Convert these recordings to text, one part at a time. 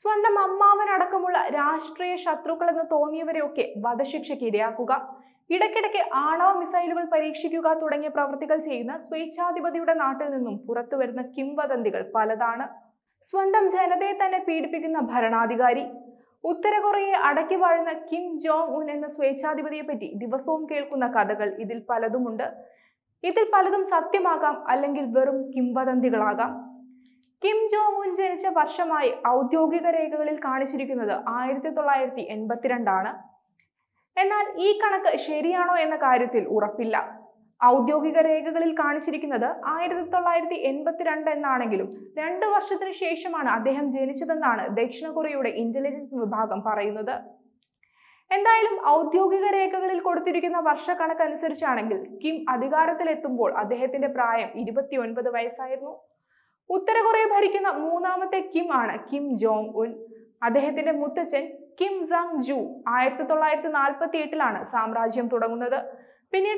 സ്വന്തം അമ്മാവനടക്കമുള്ള രാഷ്ട്രീയ ശത്രുക്കളെന്ന് തോന്നിയവരെയൊക്കെ വധശിക്ഷയ്ക്ക് ഇരയാക്കുക, ഇടയ്ക്കിടയ്ക്ക് ആണവ മിസൈലുകൾ പരീക്ഷിക്കുക തുടങ്ങിയ പ്രവൃത്തികൾ ചെയ്യുന്ന സ്വേച്ഛാധിപതിയുടെ നാട്ടിൽ നിന്നും പുറത്തുവരുന്ന കിംവദന്തികൾ പലതാണ്. സ്വന്തം ജനതയെ തന്നെ പീഡിപ്പിക്കുന്ന ഭരണാധികാരി. ഉത്തര കൊറിയയെ അടക്കി വാഴുന്ന കിം ജോങ് ഉൻ എന്ന സ്വേച്ഛാധിപതിയെ പറ്റി ദിവസവും കേൾക്കുന്ന കഥകൾ ഇതിൽ പലതുമുണ്ട്. ഇതിൽ പലതും സത്യമാകാം, അല്ലെങ്കിൽ വെറും കിംവദന്തികളാകാം. കിം ജോങ് ഉൻ ജനിച്ച വർഷമായി ഔദ്യോഗിക രേഖകളിൽ കാണിച്ചിരിക്കുന്നത് 1982 എന്നാൽ ഈ കണക്ക് ശരിയാണോ എന്ന കാര്യത്തിൽ ഉറപ്പില്ല. ഔദ്യോഗിക രേഖകളിൽ കാണിച്ചിരിക്കുന്നത് 1982 എന്നാണെങ്കിലും 2 വർഷത്തിനു ശേഷമാണ് അദ്ദേഹം ജനിച്ചതെന്നാണ് ദക്ഷിണ കൊറിയയുടെ ഇന്റലിജൻസ് വിഭാഗം പറയുന്നത്. എന്തായാലും ഔദ്യോഗിക രേഖകളിൽ കൊടുത്തിരിക്കുന്ന വർഷക്കണക്കനുസരിച്ചാണെങ്കിൽ കിം അധികാരത്തിലെത്തുമ്പോൾ അദ്ദേഹത്തിന്റെ പ്രായം 29 വയസ്സായിരുന്നു. ഉത്തര കൊറിയ ഭരിക്കുന്ന 3ാമത്തെ കിം ആണ് കിം ജോങ് ഉൻ. അദ്ദേഹത്തിന്റെ മുത്തച്ഛൻ കിം ജങ് ജു 1948 സാമ്രാജ്യം തുടങ്ങുന്നത്. പിന്നീട്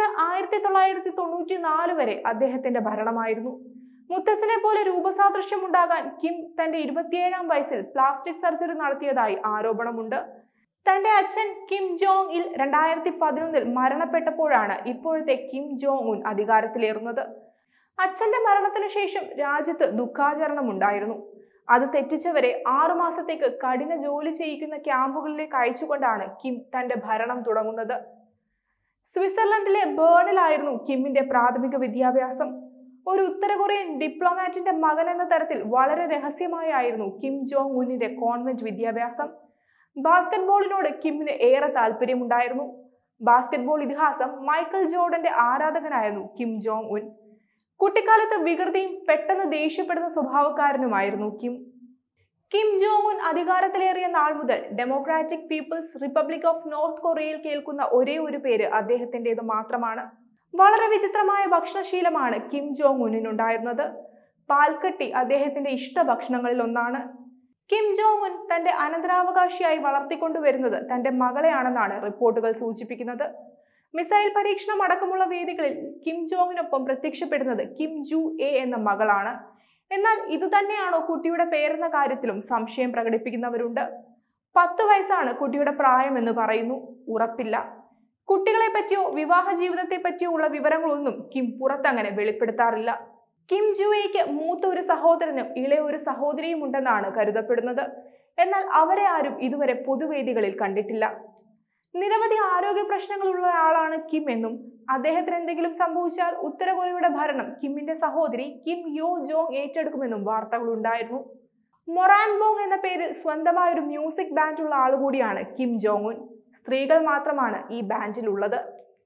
1994 വരെ അദ്ദേഹത്തിന്റെ ഭരണമായിരുന്നു. മുത്തച്ഛനെ പോലെ രൂപസാദൃശ്യം ഉണ്ടാകാൻ കിം തന്റെ 27ാം വയസ്സിൽ പ്ലാസ്റ്റിക് സർജറി നടത്തിയതായി ആരോപണമുണ്ട്. തന്റെ അച്ഛൻ കിം ജോങ് ഇൽ 2011 മരണപ്പെട്ടപ്പോഴാണ് ഇപ്പോഴത്തെ കിം ജോങ് ഉൻ അധികാരത്തിലേറുന്നത്. അച്ഛന്റെ മരണത്തിനു ശേഷം രാജ്യത്ത് ദുഃഖാചരണം ഉണ്ടായിരുന്നു. അത് തെറ്റിച്ചവരെ 6 മാസത്തേക്ക് കഠിന ജോലി ചെയ്യിക്കുന്ന ക്യാമ്പുകളിലേക്ക് അയച്ചുകൊണ്ടാണ് കിം തന്റെ ഭരണം തുടങ്ങുന്നത്. സ്വിറ്റ്സർലൻഡിലെ ബേണിലായിരുന്നു കിമ്മിന്റെ പ്രാഥമിക വിദ്യാഭ്യാസം. ഒരു ഉത്തര കൊറിയൻ ഡിപ്ലോമാറ്റിന്റെ മകൻ എന്ന തരത്തിൽ വളരെ രഹസ്യമായായിരുന്നു കിം ജോങ് ഉന്നിന്റെ കോൺവെന്റ് വിദ്യാഭ്യാസം. ബാസ്കറ്റ്ബോളിനോട് കിമ്മിന് ഏറെ താല്പര്യമുണ്ടായിരുന്നു. ബാസ്കറ്റ്ബോൾ ഇതിഹാസം മൈക്കൽ ജോർഡന്റെ ആരാധകനായിരുന്നു കിം ജോങ് ഉൻ. കുട്ടിക്കാലത്ത് വികൃതിയും പെട്ടെന്ന് ദേഷ്യപ്പെടുന്ന സ്വഭാവക്കാരനുമായിരുന്നു കിം. കിം ജോങ് ഉൻ അധികാരത്തിലേറിയ നാൾ മുതൽ democratic people's republic of north കൊറിയയിൽ കേൾക്കുന്ന ഒരേ ഒരു പേര് അദ്ദേഹത്തിൻ്റെത് മാത്രമാണ്. വളരെ വിചിത്രമായ ഭക്ഷണശീലമാണ് കിം ജോങ് ഉന്നിനുണ്ടായിരുന്നത്. പാൽക്കട്ടി അദ്ദേഹത്തിന്റെ ഇഷ്ട ഭക്ഷണങ്ങളിൽ ഒന്നാണ്. കിം ജോങ് ഉൻ തന്റെ അനന്തരാവകാശിയായി വളർത്തിക്കൊണ്ടുവരുന്നത് തന്റെ മകളെയാണെന്നാണ് റിപ്പോർട്ടുകൾ സൂചിപ്പിക്കുന്നത്. മിസൈൽ പരീക്ഷണം അടക്കമുള്ള വേദികളിൽ കിം ജോങ്ങിനൊപ്പം പ്രത്യക്ഷപ്പെടുന്നത് കിം ജു എ എന്ന മകളാണ്. എന്നാൽ ഇതുതന്നെയാണോ കുട്ടിയുടെ പേരെന്ന കാര്യത്തിലും സംശയം പ്രകടിപ്പിക്കുന്നവരുണ്ട്. 10 വയസ്സാണ് കുട്ടിയുടെ പ്രായമെന്ന് പറയുന്നു. ഉറപ്പില്ല. കുട്ടികളെ പറ്റിയോ വിവാഹ ജീവിതത്തെ പറ്റിയോ ഉള്ള വിവരങ്ങളൊന്നും കിം പുറത്തങ്ങനെ വെളിപ്പെടുത്താറില്ല. കിം ജു എക്ക് മൂത്ത ഒരു സഹോദരനും ഇളയ ഒരു സഹോദരിയും ഉണ്ടെന്നാണ് കരുതപ്പെടുന്നത്. എന്നാൽ അവരെ ആരും ഇതുവരെ പൊതുവേദികളിൽ കണ്ടിട്ടില്ല. നിരവധി ആരോഗ്യ പ്രശ്നങ്ങളുള്ള ആളാണ് കിം എന്നും അദ്ദേഹത്തിന് എന്തെങ്കിലും സംഭവിച്ചാൽ ഉത്തര കൊറിയയുടെ ഭരണം കിമ്മിന്റെ സഹോദരി കിം യോ ജോങ് ഏറ്റെടുക്കുമെന്നും വാർത്തകളുണ്ടായിരുന്നു. മൊറാൻബോങ് എന്ന പേരിൽ സ്വന്തമായ ഒരു മ്യൂസിക് ബാൻഡുള്ള ആളുകൂടിയാണ് കിം ജോങ് ഉൻ. സ്ത്രീകൾ മാത്രമാണ് ഈ ബാൻഡിലുള്ളത്.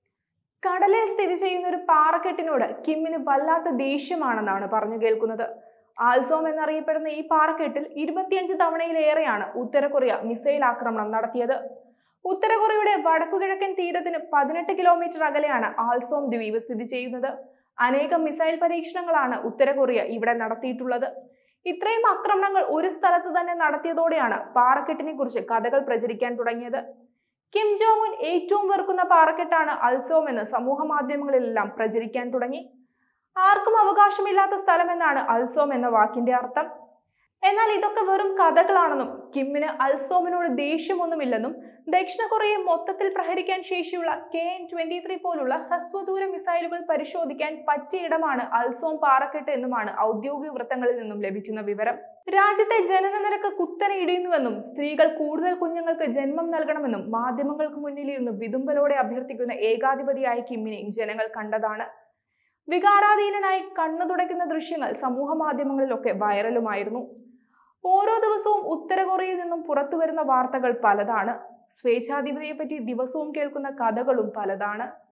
കടലിൽ സ്ഥിതി ചെയ്യുന്ന ഒരു പാറക്കെട്ടിനോട് കിമ്മിന് വല്ലാത്ത ദേഷ്യമാണെന്നാണ് പറഞ്ഞു കേൾക്കുന്നത്. ആൽസോം എന്നറിയപ്പെടുന്ന ഈ പാറക്കെട്ടിൽ 25 തവണയിലേറെയാണ് ഉത്തര കൊറിയ മിസൈൽ ആക്രമണം നടത്തിയത്. ഉത്തര കൊറിയയുടെ വടക്കുകിഴക്കൻ തീരത്തിന് 18 കിലോമീറ്റർ അകലെയാണ് ആൽസോം ദ്വീപ് സ്ഥിതി ചെയ്യുന്നത്. അനേകം മിസൈൽ പരീക്ഷണങ്ങളാണ് ഉത്തര കൊറിയ ഇവിടെ നടത്തിയിട്ടുള്ളത്. ഇത്രയും ആക്രമണങ്ങൾ ഒരു സ്ഥലത്ത് തന്നെ നടത്തിയതോടെയാണ് പാറക്കെട്ടിനെ കുറിച്ച് കഥകൾ പ്രചരിക്കാൻ തുടങ്ങിയത്. കിം ജോങ് ഉൻ ഏറ്റവും വെറുക്കുന്ന പാറക്കെട്ടാണ് അൽസോം എന്ന് സമൂഹ മാധ്യമങ്ങളിലെല്ലാം പ്രചരിക്കാൻ തുടങ്ങി. ആർക്കും അവകാശമില്ലാത്ത സ്ഥലമെന്നാണ് അൽസോം എന്ന വാക്കിന്റെ അർത്ഥം. എന്നാൽ ഇതൊക്കെ വെറും കഥകളാണെന്നും കിമ്മിന് അൽസോമിനോട് ദേഷ്യമൊന്നുമില്ലെന്നും ദക്ഷിണ കൊറിയയെ മൊത്തത്തിൽ പ്രഹരിക്കാൻ ശേഷിയുള്ള KN-23 പോലുള്ള ഹ്രസ്വദൂര മിസൈലുകൾ പരിശോധിക്കാൻ പറ്റിയ ഇടമാണ് അൽസോം പാറക്കെട്ട് എന്നുമാണ് ഔദ്യോഗിക വൃത്തങ്ങളിൽ നിന്നും ലഭിക്കുന്ന വിവരം. രാജ്യത്തെ ജനന നിരക്ക് കുത്തനെ ഇടിയുന്നുവെന്നും സ്ത്രീകൾ കൂടുതൽ കുഞ്ഞുങ്ങൾക്ക് ജന്മം നൽകണമെന്നും മാധ്യമങ്ങൾക്ക് മുന്നിലിരുന്ന് വിതുമ്പലോടെ അഭ്യർത്ഥിക്കുന്ന ഏകാധിപതിയായ കിമ്മിനെ ജനങ്ങൾ കണ്ടതാണ്. വികാരാധീനനായി കണ്ണു തുടയ്ക്കുന്ന ദൃശ്യങ്ങൾ സമൂഹ മാധ്യമങ്ങളിലൊക്കെ വൈറലുമായിരുന്നു. ഓരോ ദിവസവും ഉത്തര കൊറിയയിൽ നിന്നും പുറത്തു വരുന്ന വാർത്തകൾ പലതാണ്. സ്വേച്ഛാധിപതിയെ പറ്റി ദിവസവും കേൾക്കുന്ന കഥകളും പലതാണ്.